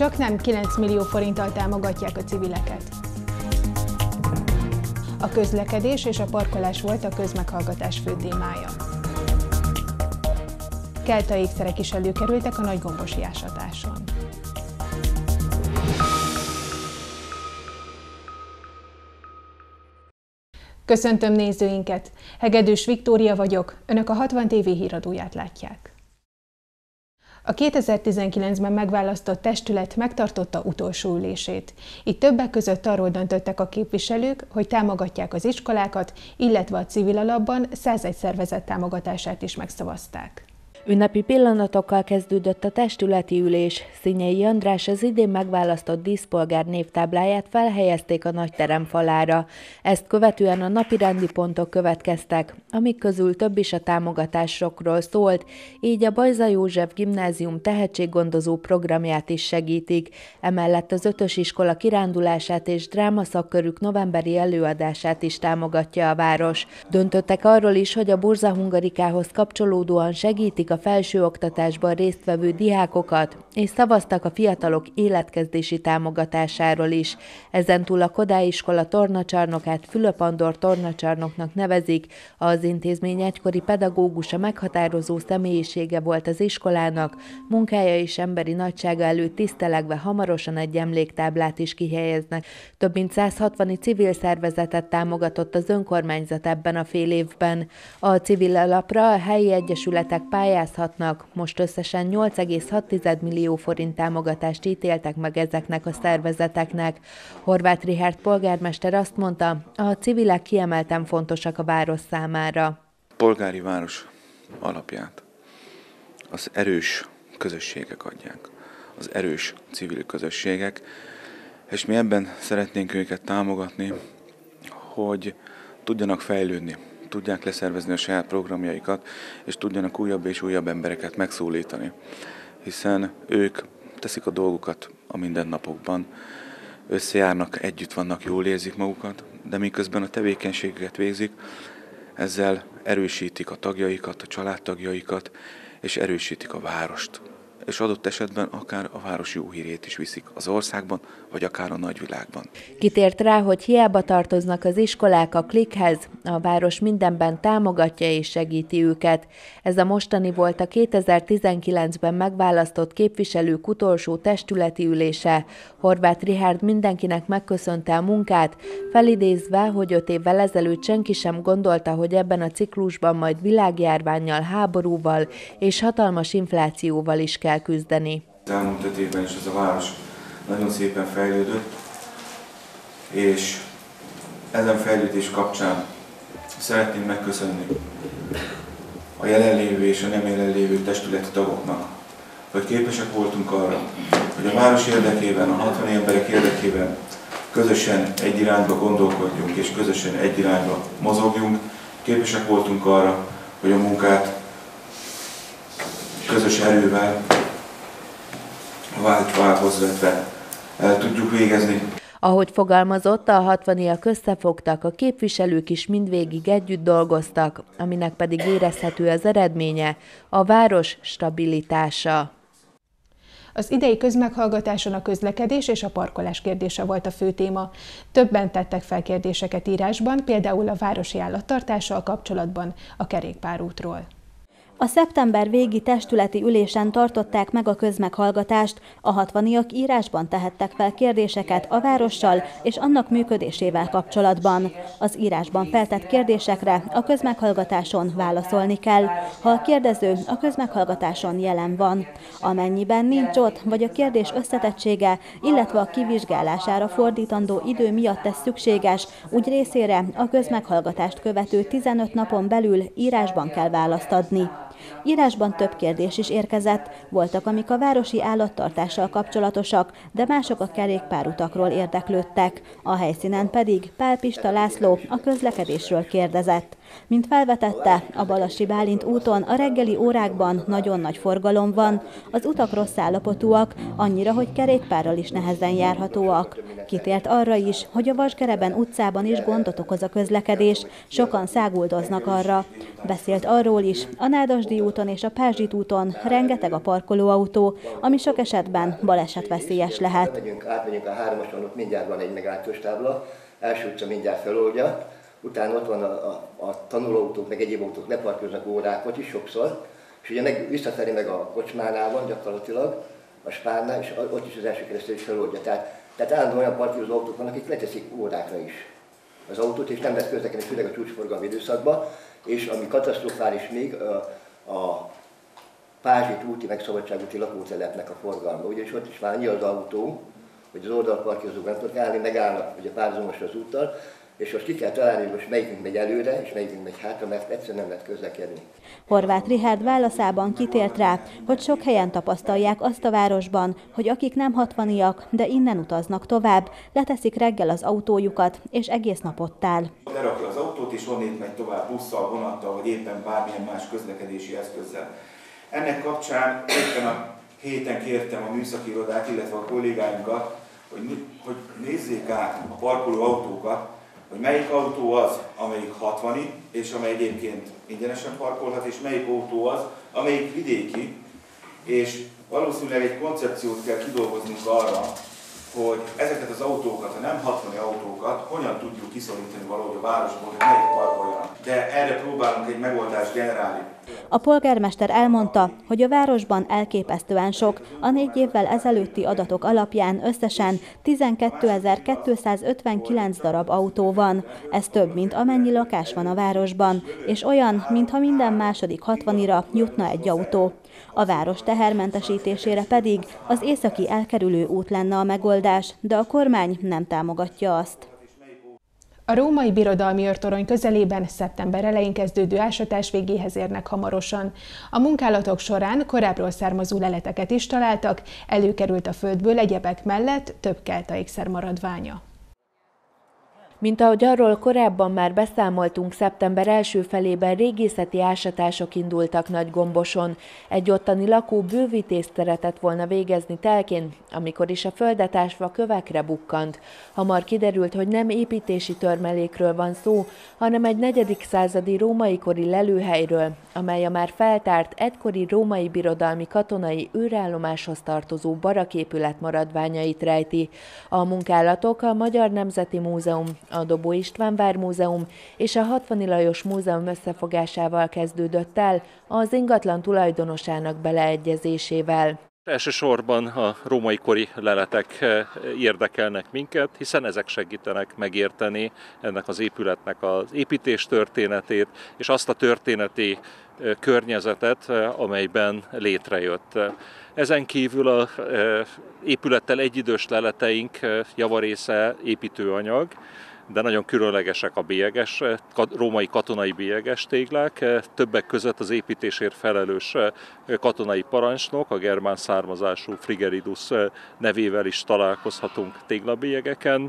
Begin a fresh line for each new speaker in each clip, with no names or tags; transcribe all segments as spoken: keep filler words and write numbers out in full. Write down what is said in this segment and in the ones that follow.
Csaknem kilenc millió forinttal támogatják a civileket. A közlekedés és a parkolás volt a közmeghallgatás fő témája. Kelta ékszerek is előkerültek a nagygombosi ásatáson. Köszöntöm nézőinket! Hegedűs Viktória vagyok, Önök a hatvan té vé híradóját látják. A kétezer-tizenkilencben megválasztott testület megtartotta utolsó ülését. Itt többek között arról döntöttek a képviselők, hogy támogatják az iskolákat, illetve a civil alapban százegy szervezet támogatását is megszavazták.
Ünnepi pillanatokkal kezdődött a testületi ülés. Szinyei András az idén megválasztott díszpolgár névtábláját felhelyezték a nagyterem falára. Ezt követően a napirendi pontok következtek, amik közül több is a támogatásokról szólt, így a Bajza József Gimnázium tehetséggondozó programját is segítik. Emellett az ötös iskola kirándulását és drámaszakkörük novemberi előadását is támogatja a város. Döntöttek arról is, hogy a Burza Hungarikához kapcsolódóan segítik a felsőoktatásban résztvevő diákokat, és szavaztak a fiatalok életkezdési támogatásáról is. Ezentúl a Kodály iskola tornacsarnokát Fülöp Andor tornacsarnoknak nevezik. Az intézmény egykori pedagógusa meghatározó személyisége volt az iskolának, munkája és emberi nagysága előtt tisztelegve hamarosan egy emléktáblát is kihelyeznek. Több mint száz hatvan civil szervezetet támogatott az önkormányzat ebben a fél évben. A civil alapra a helyi egyesületek pályázatnak most összesen nyolc egész hat millió forint támogatást ítéltek meg ezeknek a szervezeteknek. Horváth Richárd polgármester azt mondta, a civilek kiemelten fontosak a város számára.
A polgári város alapját az erős közösségek adják, az erős civil közösségek, és mi ebben szeretnénk őket támogatni, hogy tudjanak fejlődni, tudják leszervezni a saját programjaikat, és tudjanak újabb és újabb embereket megszólítani. Hiszen ők teszik a dolgukat a mindennapokban, összejárnak, együtt vannak, jól érzik magukat, de miközben a tevékenységüket végzik, ezzel erősítik a tagjaikat, a családtagjaikat, és erősítik a várost. És adott esetben akár a város jó hírét is viszik az országban, vagy akár a nagyvilágban.
Kitért rá, hogy hiába tartoznak az iskolák a klikhez, a város mindenben támogatja és segíti őket. Ez a mostani volt a kétezer-tizenkilencben megválasztott képviselők utolsó testületi ülése. Horváth Richárd mindenkinek megköszönte a munkát, felidézve, hogy öt évvel ezelőtt senki sem gondolta, hogy ebben a ciklusban majd világjárvánnyal, háborúval és hatalmas inflációval is kell küzdeni.
Az elmúlt öt évben is ez a város nagyon szépen fejlődött, és ezen fejlődés kapcsán szeretném megköszönni a jelenlévő és a nem jelenlévő testületi tagoknak, hogy képesek voltunk arra, hogy a város érdekében, a hatvan emberek érdekében közösen egy irányba gondolkodjunk és közösen egy irányba mozogjunk. Képesek voltunk arra, hogy a munkát közös erővel, vált válhoz vetve el tudjuk végezni.
Ahogy fogalmazott, a hatvaniak összefogtak, a képviselők is mindvégig együtt dolgoztak, aminek pedig érezhető az eredménye, a város stabilitása.
Az idei közmeghallgatáson a közlekedés és a parkolás kérdése volt a fő téma. Többen tettek fel kérdéseket írásban, például a városi állattartással kapcsolatban, a kerékpárútról.
A szeptember végi testületi ülésen tartották meg a közmeghallgatást, a hatvaniak írásban tehettek fel kérdéseket a várossal és annak működésével kapcsolatban. Az írásban feltett kérdésekre a közmeghallgatáson válaszolni kell, ha a kérdező a közmeghallgatáson jelen van. Amennyiben nincs ott, vagy a kérdés összetettsége, illetve a kivizsgálására fordítandó idő miatt ez szükséges, úgy részére a közmeghallgatást követő tizenöt napon belül írásban kell választ adni. Írásban több kérdés is érkezett, voltak, amik a városi állattartással kapcsolatosak, de mások a kerékpárutakról érdeklődtek. A helyszínen pedig Pál Pista László a közlekedésről kérdezett. Mint felvetette, a Balassi Bálint úton a reggeli órákban nagyon nagy forgalom van, az utak rossz állapotúak, annyira, hogy kerékpárral is nehezen járhatóak. Kitért arra is, hogy a Vasgereben utcában is gondot okoz a közlekedés, sokan száguldoznak arra. Beszélt arról is, a Nádasdy úton és a Pázsit úton rengeteg a parkolóautó, ami sok esetben balesetveszélyes lehet.
Átmegyünk, átmegyünk a hármason, ott mindjárt van egy megállítós tábla, első utca mindjárt feloldja, utána ott van a, a, a tanulóautók, meg egyéb autók leparkolnak órákat is sokszor, és ugye meg, visszafelé meg a kocsmánál van gyakorlatilag, a Spárnál, és ott is az első keresztül is feloldja. Tehát, tehát állandóan olyan parkolózó autók vannak, akik leteszik órákra is az autót, és nem lehet közlekedni, főleg a csúcsforgalmi időszakban, és ami katasztrofális még, a, a Pázsit úti, meg Szabadságúti lakótelepnek a forgalma. Ugyanis ott is már annyi az autó, hogy az oldalparkolózók nem tudnak állni, megállnak ugye párhuzamos az úttal, és most ki kell találni, hogy most melyikünk megy előre, és melyikünk megy hátra, mert egyszerűen nem lehet közlekedni.
Horváth Richárd válaszában kitért rá, hogy sok helyen tapasztalják azt a városban, hogy akik nem hatvaniak, de innen utaznak tovább, leteszik reggel az autójukat, és egész nap ott áll.
Lerakja az autót, és onnét megy tovább busszal, vonattal, vagy éppen bármilyen más közlekedési eszközzel. Ennek kapcsán éppen a héten kértem a műszaki irodát, illetve a kollégáinkat, hogy, hogy nézzék át a parkoló autókat, hogy melyik autó az, amelyik hatvani, és amely egyébként ingyenesen parkolhat, és melyik autó az, amelyik vidéki, és valószínűleg egy koncepciót kell kidolgoznunk arra, hogy ezeket az autókat, a nem hatvani autókat hogyan tudjuk kiszorítani valahogy a városból, hogy melyik parkoljanak. De erre próbálunk egy megoldást generálni.
A polgármester elmondta, hogy a városban elképesztően sok, a négy évvel ezelőtti adatok alapján összesen tizenkétezer-kétszázötvenkilenc darab autó van. Ez több, mint amennyi lakás van a városban, és olyan, mintha minden második hatvanira jutna egy autó. A város tehermentesítésére pedig az északi elkerülő út lenne a megoldás, de a kormány nem támogatja azt.
A római birodalmi őrtorony közelében szeptember elején kezdődő ásatás végéhez érnek hamarosan. A munkálatok során korábbról származó leleteket is találtak, előkerült a földből egyebek mellett több kelta ékszer maradványa.
Mint ahogy arról korábban már beszámoltunk, szeptember első felében régészeti ásatások indultak Nagygomboson. Egy ottani lakó bővítést szeretett volna végezni telkén, amikor is a földet ásva kövekre bukkant. Hamar kiderült, hogy nem építési törmelékről van szó, hanem egy negyedik századi római kori lelőhelyről, amely a már feltárt egykori római birodalmi katonai őrállomáshoz tartozó baraképület maradványait rejti. A munkálatok a Magyar Nemzeti Múzeum, a Dobó István Vármúzeum és a Hatvani Lajos Múzeum összefogásával kezdődött el, az ingatlan tulajdonosának beleegyezésével.
Elsősorban a római kori leletek érdekelnek minket, hiszen ezek segítenek megérteni ennek az épületnek az építés történetét, és azt a történeti környezetet, amelyben létrejött. Ezen kívül az épülettel egyidős leleteink javarésze építőanyag, de nagyon különlegesek a bélyeges, római katonai bélyeges téglák. Többek között az építésért felelős katonai parancsnok, a germán származású Frigeridus nevével is találkozhatunk téglabélyegeken.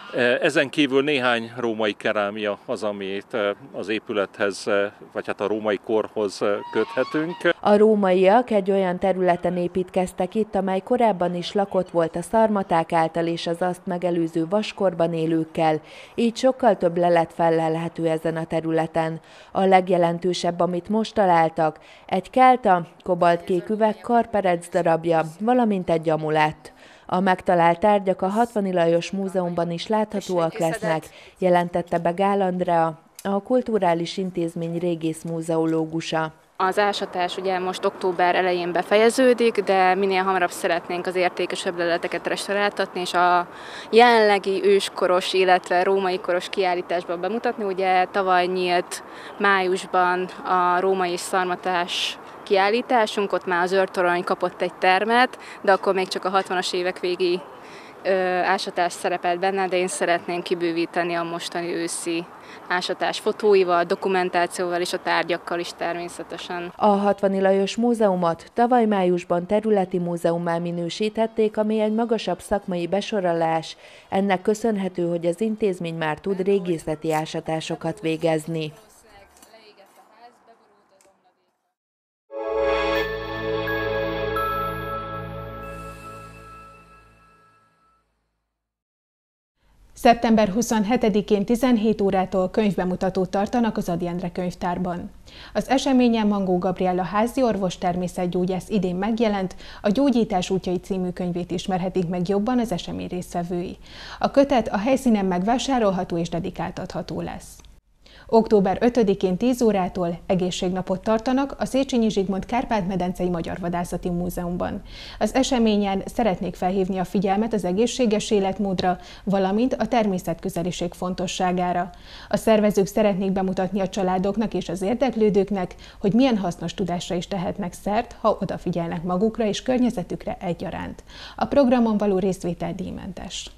Ezen kívül néhány római kerámia az, amit az épülethez, vagy hát a római korhoz köthetünk.
A rómaiak egy olyan területen építkeztek itt, amely korábban is lakott volt a szarmaták által és az azt megelőző vaskorban élőkkel, így sokkal több lelet fellelhető ezen a területen. A legjelentősebb, amit most találtak, egy kelta, kobaltkék üveg karperec darabja, valamint egy amulett. A megtalált tárgyak a Hatvani Lajos Múzeumban is láthatóak lesznek, jelentette be Gál Andrea, a Kulturális Intézmény régész múzeológusa.
Az ásatás ugye most október elején befejeződik, de minél hamarabb szeretnénk az értékesebb leleteket restauráltatni, és a jelenlegi őskoros, illetve római koros kiállításban bemutatni. Ugye tavaly nyílt májusban a római és szarmatás kiállításunk, ott már az őrtorony kapott egy termet, de akkor még csak a hatvanas évek végi ö, ásatás szerepelt benne, de én szeretném kibővíteni a mostani őszi ásatás fotóival, dokumentációval és a tárgyakkal is természetesen.
A Hatvani Lajos Múzeumot tavaly májusban területi múzeummá minősítették, ami egy magasabb szakmai besorolás. Ennek köszönhető, hogy az intézmény már tud régészeti ásatásokat végezni.
szeptember huszonhetedikén tizenhét órától könyvbemutatót tartanak az Ady Endre könyvtárban. Az eseményen Mangó Gabriella háziorvos természetgyógyász idén megjelent, a Gyógyítás útjai című könyvét ismerhetik meg jobban az esemény résztvevői. A kötet a helyszínen megvásárolható és dedikáltatható lesz. október ötödikén tíz órától egészségnapot tartanak a Széchenyi Zsigmond Kárpát-medencei Magyar Vadászati Múzeumban. Az eseményen szeretnék felhívni a figyelmet az egészséges életmódra, valamint a természetközeliség fontosságára. A szervezők szeretnék bemutatni a családoknak és az érdeklődőknek, hogy milyen hasznos tudásra is tehetnek szert, ha odafigyelnek magukra és környezetükre egyaránt. A programon való részvétel díjmentes.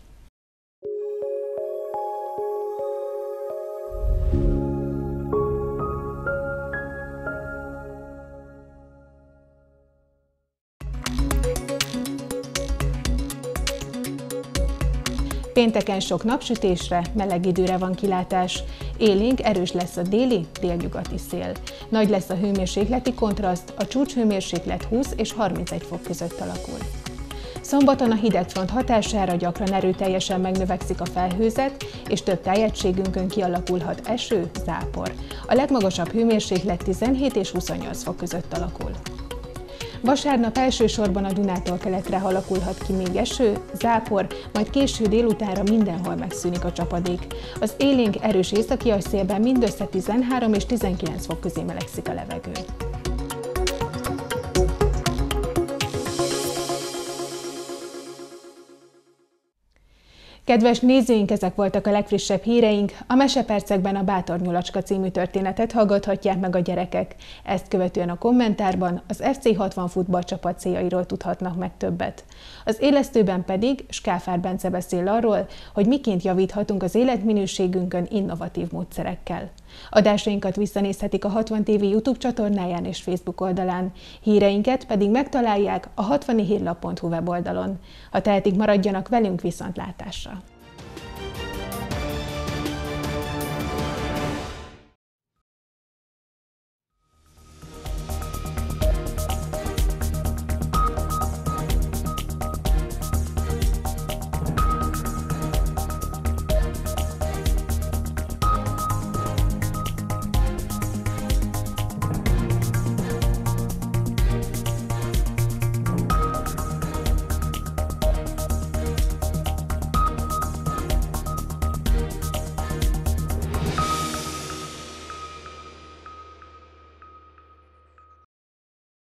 Pénteken sok napsütésre, meleg időre van kilátás. Élénk, erős lesz a déli, délnyugati szél. Nagy lesz a hőmérsékleti kontraszt, a csúcshőmérséklet húsz és harmincegy fok között alakul. Szombaton a hidegfront hatására gyakran erőteljesen megnövekszik a felhőzet, és több tájegységünkön kialakulhat eső, zápor. A legmagasabb hőmérséklet tizenhét és huszonnyolc fok között alakul. Vasárnap elsősorban a Dunától keletre alakulhat ki még eső, zápor, majd késő délutánra mindenhol megszűnik a csapadék. Az élénk, erős északias szélben mindössze tizenhárom és tizenkilenc fok közé melegszik a levegő. Kedves nézőink, ezek voltak a legfrissebb híreink. A Mesepercekben a Bátor Nyulacska című történetet hallgathatják meg a gyerekek. Ezt követően a kommentárban az ef cé hatvan futballcsapat céljairól tudhatnak meg többet. Az élesztőben pedig Skáfár Bence beszél arról, hogy miként javíthatunk az életminőségünkön innovatív módszerekkel. Adásainkat visszanézhetik a hatvan té vé YouTube csatornáján és Facebook oldalán. Híreinket pedig megtalálják a hatvani hírlap pont hu weboldalon. Ha tehetik, maradjanak velünk, viszontlátásra!